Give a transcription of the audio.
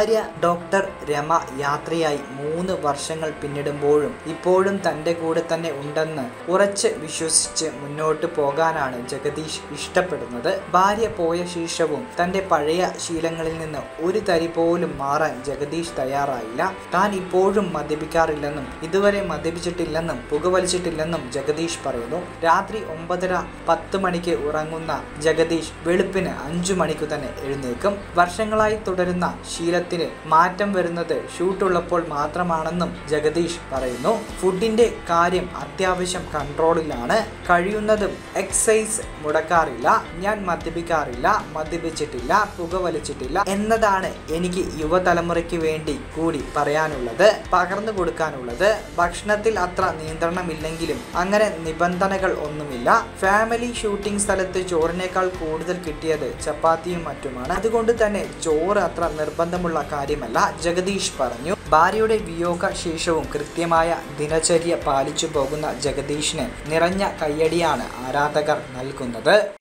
ഭാര്യ ഡോക്ടർ രമ യാത്രയായി 3 വർഷങ്ങൾ പിന്നിടുമ്പോഴും ഇപ്പോഴും തൻ്റെ കൂടെ തന്നെ ഉണ്ടെന്ന് ഉറച്ച് വിശ്വസിച്ച് മുന്നോട്ട് പോകാനാണ് ജഗദീഷ് ഇഷ്ടപ്പെടുന്നത്. ഭാര്യ പോയ ശേഷവും തൻ്റെ പഴയ ശീലങ്ങളിൽ നിന്ന് ഒരു തരി പോലും മാറാൻ ജഗദീഷ് തയ്യാറായില്ല. താൻ ഇപ്പോഴും മദ്യപിക്കാറില്ലെന്നും ഇതുവരെ മദ്യപിച്ചിട്ടില്ലെന്നും പുകവലിച്ചിട്ടില്ലെന്നും ജഗദീഷ് പറയുന്നു. രാത്രി 9:30-10 മണിക്ക് ഉറങ്ങുന്ന ജഗദീഷ് വെളുപ്പിന് 5 മണിക്ക് തന്നെ എഴുന്നേൽക്കും. വർഷങ്ങളായി തുടരുന്ന ശീലത്തിന് മാറ്റം വരുന്നത് ഷൂട്ടുള്ളപ്പോൾ മാത്രമാണെന്നും ജഗദീഷ് പറയുന്നു. ഫുഡിന്റെ കാര്യം അത്യാവശ്യം കൺട്രോളിലാണ്. കഴിയുന്നതും എക്സസൈസ് മുടക്കാറില്ല. ഞാൻ മദ്യപിക്കാറില്ല, മദ്യപിച്ചിട്ടില്ല, പുകവലിച്ചിട്ടില്ല എന്നതാണ് എനിക്ക് യുവതലമുറയ്ക്ക് വേണ്ടി കൂടി പറയാനുള്ളത്, പകർന്നു കൊടുക്കാനുള്ളത്. ഭക്ഷണത്തിൽ അത്ര നിയന്ത്രണമില്ലെങ്കിലും അങ്ങനെ നിബന്ധനകൾ ഒന്നുമില്ല. ഫാമിലി ഷൂട്ടിംഗ് സ്ഥലത്ത് ചോറിനേക്കാൾ കൂടുതൽ കിട്ടിയത് ചപ്പാത്തിയും മറ്റുമാണ്. അതുകൊണ്ട് തന്നെ ചോറ് അത്ര നിർബന്ധമുള്ള കാര്യമല്ല, ജഗദീഷ് പറഞ്ഞു. ഭാര്യയുടെ വിയോഗ ശേഷവും കൃത്യമായ ദിനചര്യ പാലിച്ചു പോകുന്ന ജഗദീഷിന് നിറഞ്ഞ കയ്യടിയാണ് ആരാധകർ നൽകുന്നത്.